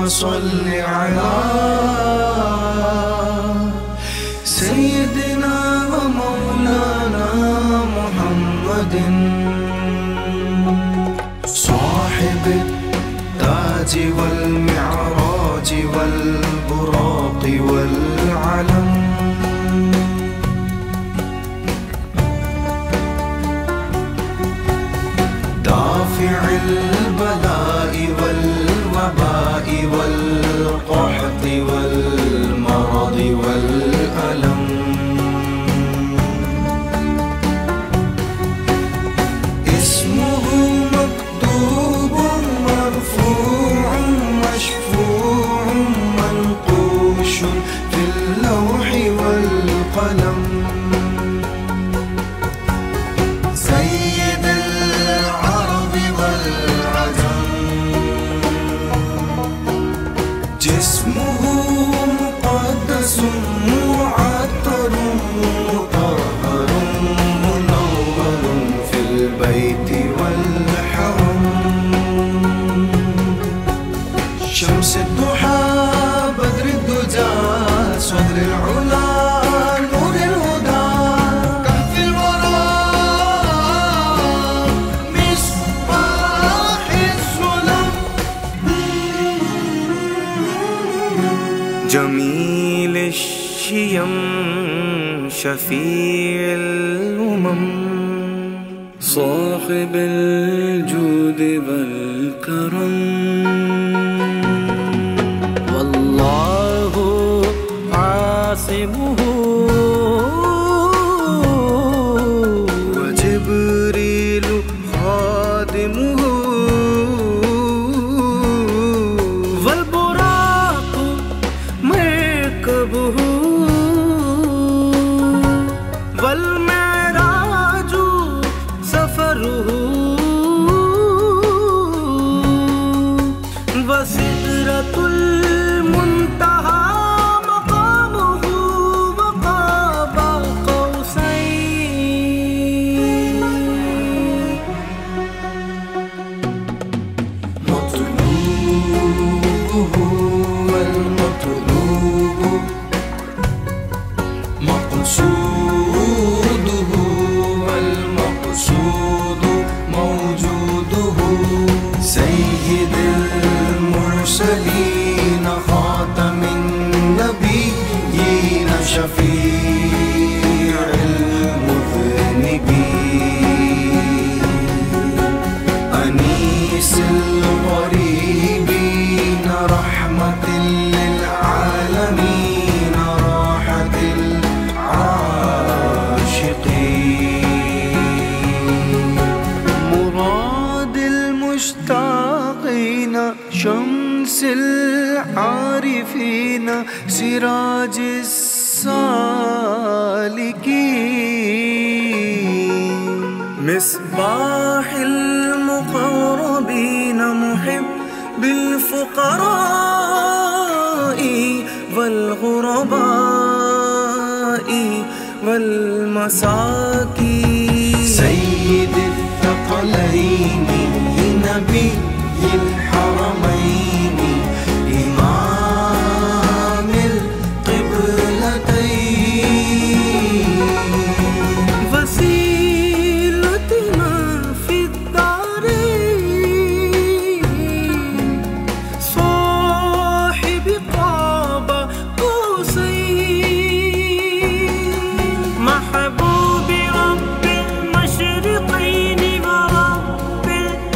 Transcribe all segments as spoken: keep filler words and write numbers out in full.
صل على سيدنا ومولانا محمد صاحب التاج والمعراج والبراق والعلم دافع البلاء والوباء والقحط والمرض والألم اسمه مكتوب مرفوع مشفوع منقوش في اللوح والقلم سيد العرب والعجم جسمه مقدس معطر مطهر منور في البيت والحرم شمس الضحى بدر الدجى صدر العلا نور الهدى كهف الورى مصباح الظلم جميل الشيم شفيع الأمم صاحب الجود والكرم والله عاصمه وجبريل خادمه والبراق مركبه والمعراج سفره وسدرة المنتهى مقامه وقاب قوسين مطلوبه والمطلوب مقصوده والمقصود موجوده سيد المرسلين خاتم النبيين شفيع المذنبين أنيس الغريبين رحمة للعالمين راحة العاشقين مراد المشتاقين شمس العارفين سراج السالكين مصباح المقربين محب بالفقراء والغرباء والمساكين سيد الثقلين نبي الحرمين إمام القبلتين وسيلتنا في الدارين صاحب قاب قوسين محبوب رب المشرقين ورب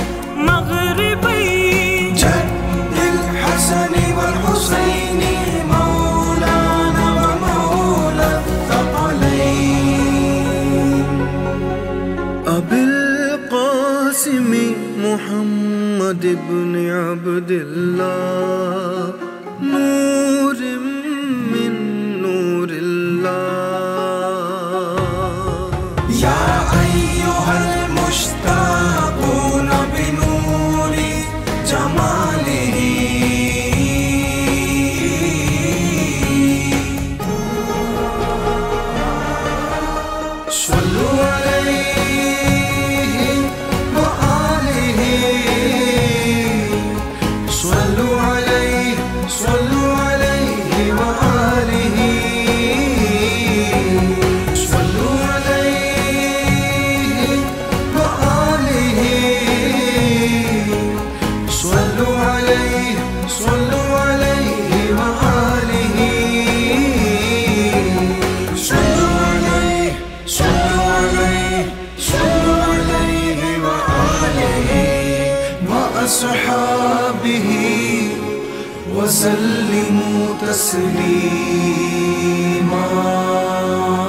المغربين جد الحسن والحسين مولانا ومولى الثقلين أبي القاسم محمد بن عبد الله نور من نور الله يا أيها المشتاقون بنور جماله صلوا عليه وآله صلوا عليه असहाबिही वसल्लिमू तस्लीमा।